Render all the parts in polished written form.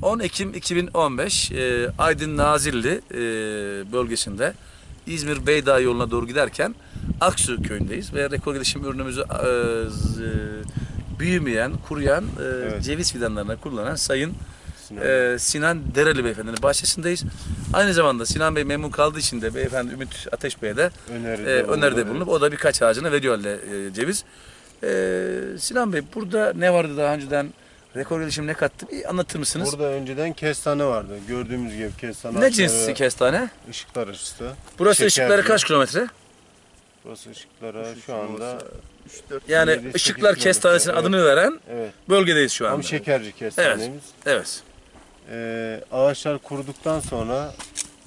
10 Ekim 2015 Aydın Nazilli bölgesinde İzmir Beydağ yoluna doğru giderken Aksu köyündeyiz ve rekor gelişim ürünümüzü büyümeyen, kuruyan ceviz fidanlarına kullanan Sayın Sinan Dereli Beyefendi'nin bahçesindeyiz. Aynı zamanda Sinan Bey memnun kaldığı için de Beyefendi Ümit Ateş Bey'e de öneride bulunup o da birkaç ağacına veriyor ceviz. Sinan Bey, burada ne vardı daha önceden? Rekor gelişim ne kattı? Bir anlatır mısınız? Burada önceden kestane vardı. Gördüğümüz gibi kestane. Ne cinsi kestane? Işıklar arısı. Burası Işıklar'a kaç kilometre? Burası Işıklar'a şu anda 3-4 yani Işıklar Kestanesi'nin adını veren bölgedeyiz şu anda. Tam şekerci kestanemiz. Evet. Ağaçlar kuruduktan sonra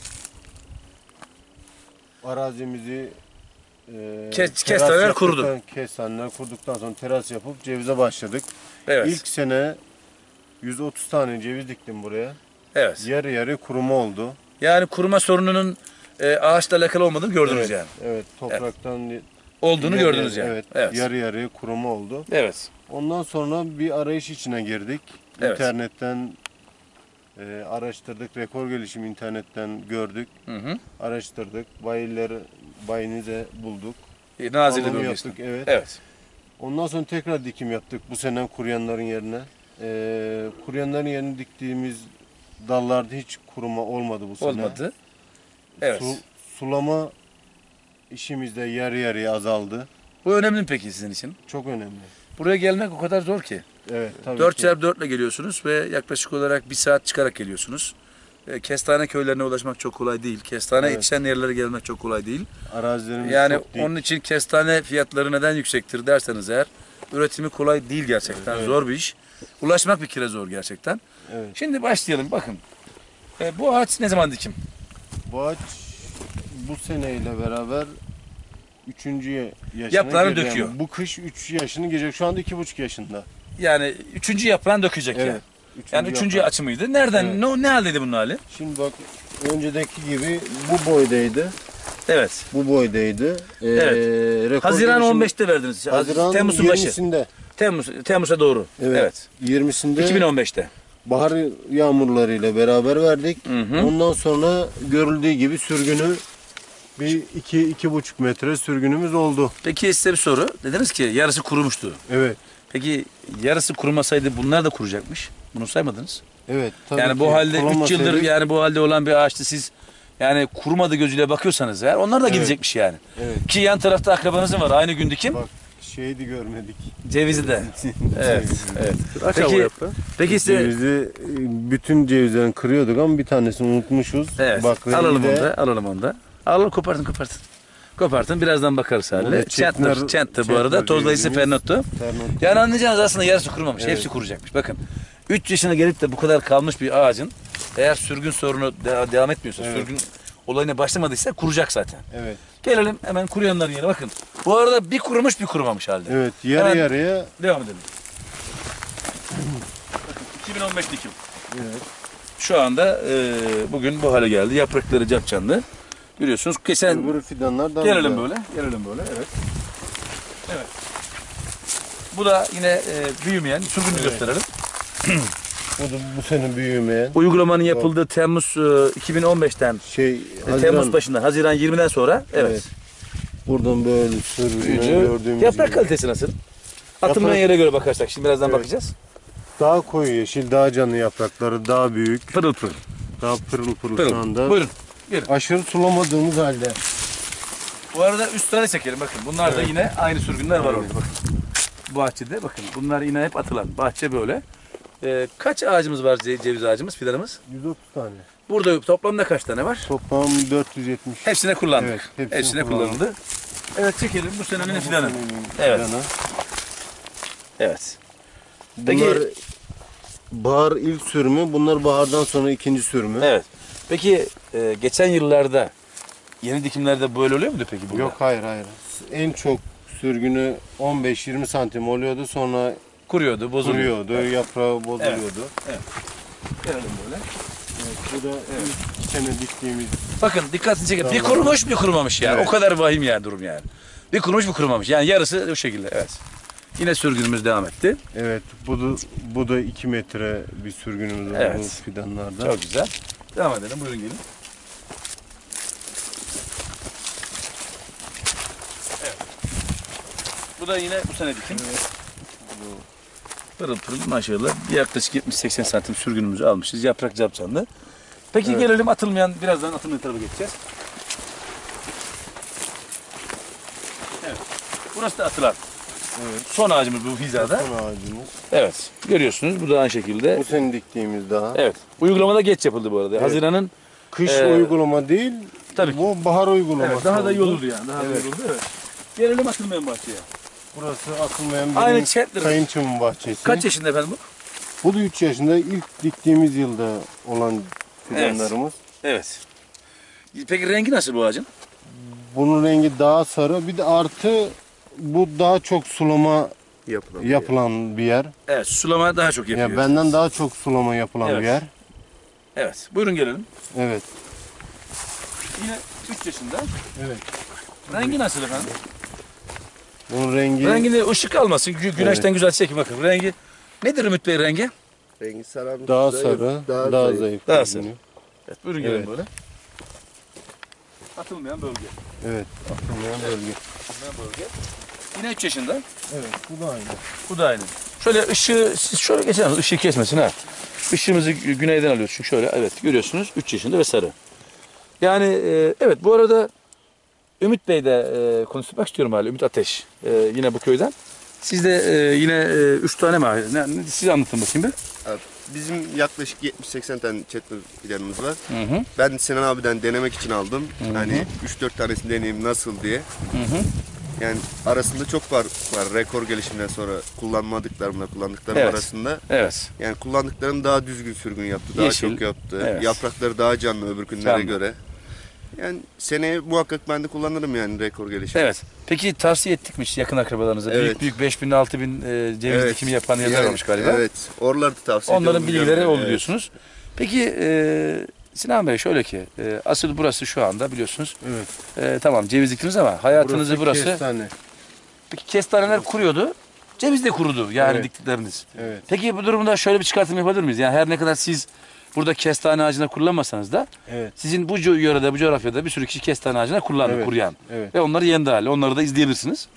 arazimizi kestaneler kurudu. Kestaneler kuruduktan sonra teras yapıp cevize başladık. Evet. İlk sene 130 tane ceviz diktim buraya. Evet. Yarı yarı kuruma oldu. Yani kuruma sorununun ağaçla alakalı olmadığını gördünüz yani. Evet, topraktan olduğunu gördünüz yani. Evet. Yarı yarı kuruma oldu. Evet. Ondan sonra bir arayış içine girdik. Evet. İnternetten araştırdık. Rekor gelişim internetten gördük. Araştırdık. Bayinize bulduk. Nazilli bölgesinde. Evet. Evet. Ondan sonra tekrar dikim yaptık bu sene kuruyanların yerine. Kuruyanların yerine diktiğimiz dallarda hiç kuruma olmadı bu sene. Olmadı. Evet. Sulama işimiz de yarı yarıya azaldı. Bu önemli mi peki sizin için? Çok önemli. Buraya gelmek o kadar zor ki. Evet, tabii 4x4 ile geliyorsunuz ve yaklaşık olarak 1 saat çıkarak geliyorsunuz. Kestane köylerine ulaşmak çok kolay değil. Kestane yetişen yerlere gelmek çok kolay değil. Arazilerimiz yani çok dik. Onun için kestane fiyatları neden yüksektir derseniz eğer, üretimi kolay değil gerçekten. Zor bir iş. Ulaşmak bir kere zor gerçekten. Evet. Şimdi başlayalım. Bakın. Bu ağaç ne zaman dikim? Bu ağaç bu seneyle beraber 3. yaşına yaprağını girdi. döküyor. Yani bu kış 3 yaşını girecek. Şu anda 2,5 yaşında. Yani 3. yaprağını dökecek yani. Yani 3. açımıydı. Nereden? Ne haldeydi bunun hali? Şimdi bak, öncedeki gibi bu boydaydı. Evet. Bu boydaydı. Haziran 15'te verdiniz. Temmuz'un başı. 20'sinde. Temmuz'a doğru. Evet. 20'sinde 2015'te. bahar yağmurlarıyla beraber verdik. Ondan sonra görüldüğü gibi sürgünü bir 2-2,5 metre sürgünümüz oldu. Peki size bir soru. Dediniz ki yarısı kurumuştu. Evet. Peki yarısı kurumasaydı bunlar da kuracakmış. Bunu saymadınız. Evet. Tabii yani bu halde 3 yıldır yani bu halde olan bir ağaçta siz yani kurumadı gözüyle bakıyorsanız eğer onlar da gidecekmiş yani. Evet. Ki yan tarafta akrabanızın var aynı gün dikim. Bak şeydi görmedik. Cevizi de. Evet. Evet. Peki size cevizi, bütün cevizlerini kırıyorduk ama bir tanesini unutmuşuz. Evet. Bak, alalım onu da. Alalım, kopartın. Birazdan bakarız hali. Çent'ti bu arada. Tozlayıcısı Fernot'tu. Yani anlayacağınız aslında yarısı kurumamış. Evet. Hepsi kuracakmış. Bakın. 3 yaşına gelip de bu kadar kalmış bir ağacın eğer sürgün sorunu devam etmiyorsa, sürgün olayına başlamadıysa kuracak zaten. Evet. Gelelim hemen kuruyanların yerine bakın. Bu arada bir kurumuş bir kurumamış halde. Evet, yarıya devam edelim. 2015 dikim. Evet. Şu anda bugün bu hale geldi. Yaprakları capcanlı. Görüyorsunuz. Öbür fidanlar gelelim böyle. Evet. Evet. Bu da yine büyümeyen. Sürgünü gösterelim. Bu sene büyümeyen. Uygulamanın yapıldığı Temmuz 2015'ten Temmuz başında Haziran 20'den sonra evet. Buradan böyle gördüğümüz yaprak kalitesi nasıl? Atılmayan yere göre bakarsak şimdi birazdan bakacağız. Daha koyu yeşil, daha canlı yaprakları, daha büyük. Pırıl pırıl. Daha pırıl şu anda. Buyurun. Aşırı sulamadığımız halde. Bu arada üstlere de çekelim bakın. Bunlar da yine aynı sürgünler var orada bakın. Bahçede bakın. Bunlar yine hep atılan. Bahçe böyle. Kaç ağacımız var, ceviz ağacımız, fidanımız? 130 tane. Burada toplamda kaç tane var? Toplam 470. Hepsine kullandık. Evet, hepsine kullanıldı. Evet, çekelim bu senenin fidanı. Evet. Evet. Bunlar bahar ilk sürümü, bunlar bahardan sonra ikinci sürümü. Evet. Peki geçen yıllarda yeni dikimlerde böyle oluyor muydu peki burada? Yok, hayır. En çok sürgünü 15-20 santim oluyordu, sonra kuruyordu, bozuluyordu. Yaprağı bozuluyordu. Evet. Gelelim böyle. Evet, bu da ilk sene diktiğimiz. Bakın dikkatini çekin. Bir kurumuş bir kurumamış yani. Evet. O kadar vahim yani durum yani. Bir kurumuş bir kurumamış. Yani yarısı o şekilde. Evet. Yine sürgünümüz devam etti. Evet, bu da 2 metre bir sürgünümüz var Evet. bu fidanlarda. Çok güzel. Devam edelim. Buyurun gelin. Evet. Bu da yine bu sene dikim. Pırıl pırıl maşallah. Yaklaşık 70-80 santim sürgünümüzü almışız. Yaprak capcanlı. Peki gelelim atılmayan, birazdan atılmayan tarafa geçeceğiz. Evet. Burası da atılan. Evet. Son ağacımız bu hizada. Son ağacımız. Evet. Görüyorsunuz. Bu da aynı şekilde. Bu sene diktiğimiz daha. Evet. Uygulamada geç yapıldı bu arada. Haziran'ın Kış uygulama değil, tabii bu bahar uygulaması. evet, daha da iyi oldu. olurdu yani. Daha da iyi Evet. olurdu. Evet. Gelelim atılmayan bahçeye. Burası atılmayan Aynı benim Chandler. kayınçımın bahçesi. Kaç yaşında efendim bu? Bu da 3 yaşında, ilk diktiğimiz yılda olan fidanlarımız. Evet. Peki rengi nasıl bu ağacın? Bunun rengi daha sarı. Bir de artı bu daha çok sulama yapılan bir yer. Evet, sulama daha çok yapıyor. Yani benden daha çok sulama yapılan Evet. bir yer. Evet, buyurun gelelim. Evet. Yine 3 yaşında. Evet. Rengi nasıl efendim? Bunun rengi Rengini ışık almasın, güneşten güzel çekin bakın. Rengi nedir Ümit Bey rengi? Rengi sararmış. daha sarı, daha zayıf. Daha görünüyor. Evet, buyurun gelelim Evet. böyle. Atılmayan bölge. Evet, atılmayan bölge. Atılmayan bölge. Yine 3 yaşında. Evet, bu da aynı. Bu da aynı. Şöyle ışığı, siz şöyle geçer misiniz? Işığı kesmesin ha. Işığımızı güneyden alıyoruz çünkü şöyle, evet görüyorsunuz 3 yaşında ve sarı. Yani evet bu arada Ümit Bey de konuşmak istiyorum hala. Ümit Ateş yine bu köyden. Siz de yine 3 tane mi? Siz anlatın bakayım bir. Abi, bizim yaklaşık 70-80 tane Chandler fidanımız var. Hı hı. Ben Sinan abiden denemek için aldım. Hani 3-4 tanesini deneyeyim nasıl diye. Hı hı. Yani arasında çok fark var. Rekor gelişiminden sonra kullanmadıklarımla kullandıklarım Evet. arasında. Evet. Yani kullandıklarım daha düzgün sürgün yaptı. Daha Yeşil. çok yaptı. Evet. Yaprakları daha canlı öbür günlere Canlı. göre. Yani seneye muhakkak ben de kullanırım yani rekor gelişimi. Evet. Peki tavsiye ettik mi hiç yakın akrabalarınıza? Evet. Büyük 5000 6000 ceviz Evet. dikimi yapan yerler Yani, varmış galiba. Evet. Oraları da tavsiye Onların ediyorum. bilgileri oldu Evet. diyorsunuz. Peki Sinan Bey şöyle ki asıl burası şu anda biliyorsunuz. Evet. Tamam ceviz diktiniz ama hayatınızı burası. kestane. Peki kestaneler kuruyordu. Ceviz de kurudu yani Evet. diktikleriniz. Evet. Peki bu durumda şöyle bir çıkartım yapabilir miyiz? Yani her ne kadar siz burada kestane ağacına kullanmasanız da Evet. sizin bu yörede, bu coğrafyada bir sürü kişi kestane ağacına kullandı, Evet. kuruyan. Evet. Ve onları yendi hali. Onları da izleyebilirsiniz.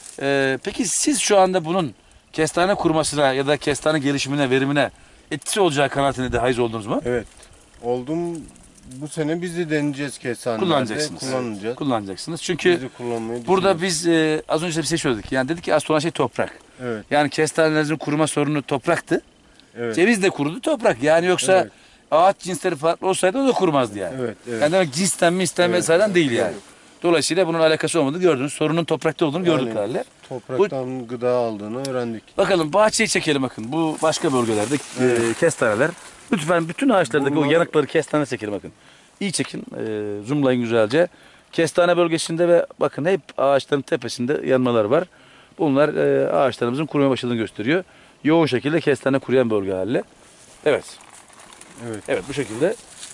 Peki siz şu anda bunun kestane kurmasına ya da kestane gelişimine, verimine etkisi olacağı kanaatinde de haiz oldunuz mu? Evet. Oldum. Bu sene biz de deneyeceğiz kestanelerde. Kullanacaksınız. Kullanacağız. Kullanacaksınız. Çünkü Biz de kullanmayı burada düşünüyoruz. biz az önce bir şey söyledik. Yani dedik ki asıl olan şey toprak. Evet. Yani kestanelerinizin kuruma sorunu topraktı. Evet. Ceviz de kurudu toprak. Yani yoksa Evet. ağaç cinsleri farklı olsaydı o da kurmazdı yani. Evet. Evet. Yani demek cinsten mi isten Evet, vesaireden değil yani. evet. Dolayısıyla bunun alakası olmadığını gördünüz. Sorunun toprakta olduğunu gördük Aynen. herhalde. Topraktan gıda aldığını öğrendik. Bakalım bahçeyi çekelim bakın. Bu başka bölgelerde kestaneler. Lütfen bütün ağaçlardaki o Bunlar- yanıkları kestane çekelim bakın. İyi çekin. Zoomlayın güzelce. Kestane bölgesinde ve bakın hep ağaçların tepesinde yanmalar var. Bunlar ağaçlarımızın kurumaya başladığını gösteriyor. Yoğun şekilde kestane kuruyan bölge haline. Evet. Evet. Evet bu şekilde.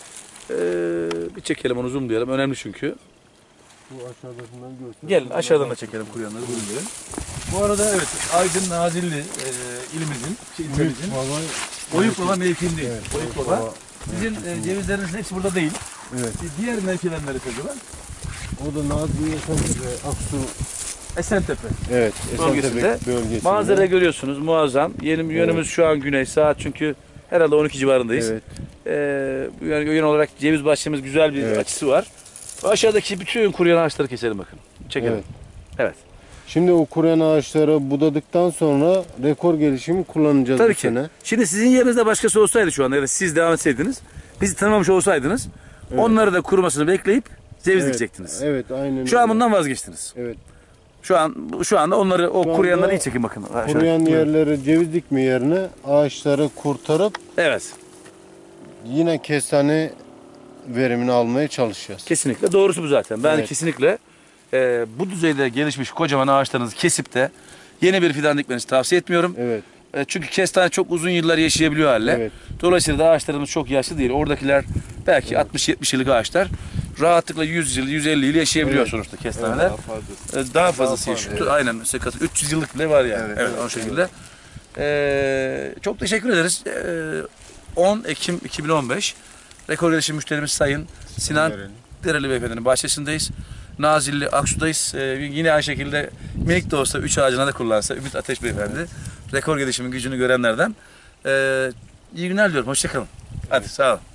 Bir çekelim onu zoomlayalım. Önemli çünkü. Bu aşağıdakinden göster. Gelin aşağıdan da çekelim kuruyanları. Buyurun gelin. Bu arada evet Aydın Nazilli ilimizin, ilçemizin Oyuklova mevkiindeyiz. Evet, Oyuklova. Oyuklova. Sizin cevizlerinizin hepsi burada değil. Evet. Diğer mevkiler neresi acaba? O da Nazilli Esentepe, Aksu. Esentepe. Evet. Bölgesinde. Esentepe bölgesinde. Manzara görüyorsunuz muazzam. Yönümüz şu an güney saat çünkü herhalde 12 civarındayız. Evet. Yani yön olarak ceviz bahçemiz güzel bir Evet. açısı var. Ve aşağıdaki bütün kuruyan ağaçları keselim bakın. Çekelim. Evet. Evet. Şimdi o kuruyan ağaçları budadıktan sonra rekor gelişimi kullanacağız Tabii bu ki. sene. Şimdi sizin yerinizde başkası olsaydı şu anda ya da siz devam etseydiniz, bizi tanımamış olsaydınız, onları da kurumasını bekleyip ceviz Evet. dikecektiniz. Evet, aynen Şu an öyle. bundan vazgeçtiniz. Evet. Şu anda onları o Şu kuruyanları anda iyi çekin bakın. Aşağı. Kuruyan Buyurun. yerleri ceviz dikme yerine ağaçları kurtarıp Evet. yine kestane verimini almaya çalışacağız. Kesinlikle doğrusu bu zaten. Ben Evet. kesinlikle bu düzeyde gelişmiş kocaman ağaçlarınızı kesip de yeni bir fidan dikmenizi tavsiye etmiyorum. Evet. Çünkü kestane çok uzun yıllar yaşayabiliyor hale. Evet. Dolayısıyla da ağaçlarımız çok yaşlı değil. Oradakiler belki 60-70 yıllık ağaçlar. rahatlıkla 100 yıl, 150 yıl yaşayabiliyor Evet. sonuçta kestaneler. Daha fazla. Daha fazlası Daha yaşıyor. fazla, Aynen mesela 300 yıllık bile var yani. Evet, o şekilde. Çok teşekkür ederiz. 10 Ekim 2015 rekor gelişim müşterimiz Sayın Sinan Dereli Beyefendi'nin bahçesindeyiz. Nazilli Aksu'dayız. Yine aynı şekilde minik de olsa 3 ağacına da kullansa Ümit Ateş Beyefendi. Rekor gelişimin gücünü görenlerden. İyi günler diliyorum. Hoşçakalın. Hadi sağ olun.